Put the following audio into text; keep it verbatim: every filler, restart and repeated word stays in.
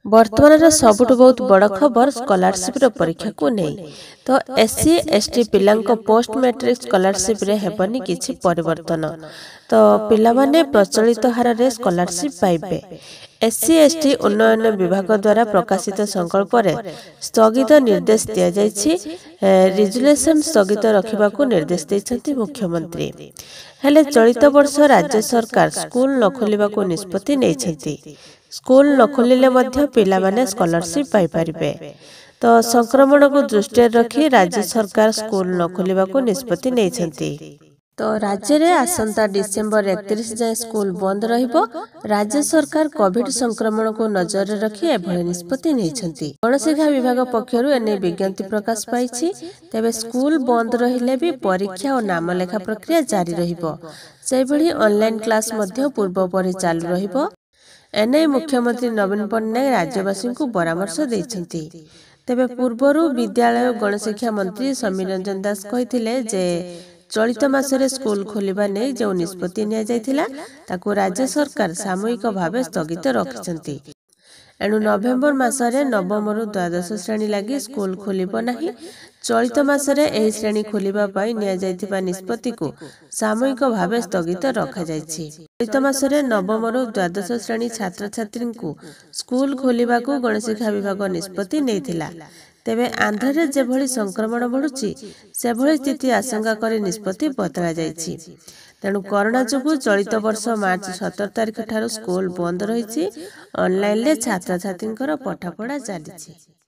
वर्तमान सबुठ बहुत बड़ खबर स्कॉलरशिप परीक्षा को नहीं तो एससी एसटी पिला पोस्ट मैट्रिक स्कॉलरशिप रे हेबनी किछि परिवर्तन तो पिला माने प्रचलित हार रे स्कॉलरशिप पाइबे। एससी एसटी उन्नयन विभाग द्वारा प्रकाशित संकल्प रे स्थगित निर्देश दिया जायछि। रिजुलेशन स्थगित रखिबा को निर्देश दैछथि मुख्यमंत्री। हेले चलित वर्ष राज्य सरकार स्कूल न खोलिबा को निष्पत्ति नैछथि। स्कूल न खोलिले मध्य पिला माने स्कॉलरशिप पाई परिबे। तो संक्रमण को दृष्टि रखी राज्य सरकार स्कूल न खोलिबा को निष्पत्ति नैछथि। तो राज्य रे आसंता डिसेंबर एकतीस जाए स्कूल बंद रहिबो। राज्य सरकार कोविड संक्रमण को नजर रखी एभଳି निष्पत्ति नैछथि। गणशिक्षा विभाग पक्षरु एने विज्ञप्ति प्रकाश पाइछि। तेबे स्कूल बंद रहिले भी परीक्षा और नाम लेखा प्रक्रिया जारी रहिबो। सेभଳି ऑनलाइन क्लास मध्य पूर्व परि चालू रहिबो। एने मुख्यमंत्री नवीन पट्टनायक राज्यवासी को परामर्श देइछथि। तेबे पूर्वरु विद्यालय गणशिक्षा मंत्री समीर रंजन दास कहिथिले जे चलित मासरे स्कूल खोलिबा नै जो निष्पत्ति निया जायथिला ताकू राज्य सरकार सामूहिक भावे स्थगित रखिछथि। एणु नवेम्बर मासरे नवम रु द्वादश श्रेणी लगी स्कूल खोलिबो नाही। चलित मासरे एही श्रेणी खोलिबा पाई निया जायथिबा निष्पत्ति को सामूहिक भावे स्थगित रखा जायछि। चलित मासरे नवम रु द्वादश श्रेणी छात्र छात्री को स्कूल खोलिबा को गणशिक्षा विभाग निष्पत्ति नैथिला। तेबे आंध्र रे जेभଳି संक्रमण बढ़ुछि सेभଳି स्थिति आशंका करे निष्पत्ति बदला जायछि। तेणु कोरोना जोगु चलित वर्ष मार्च सतर तारिख ठारू स्कूल बंद रहिछि। ऑनलाइन ले छात्र छात्री पठापढ़ा चलिछि।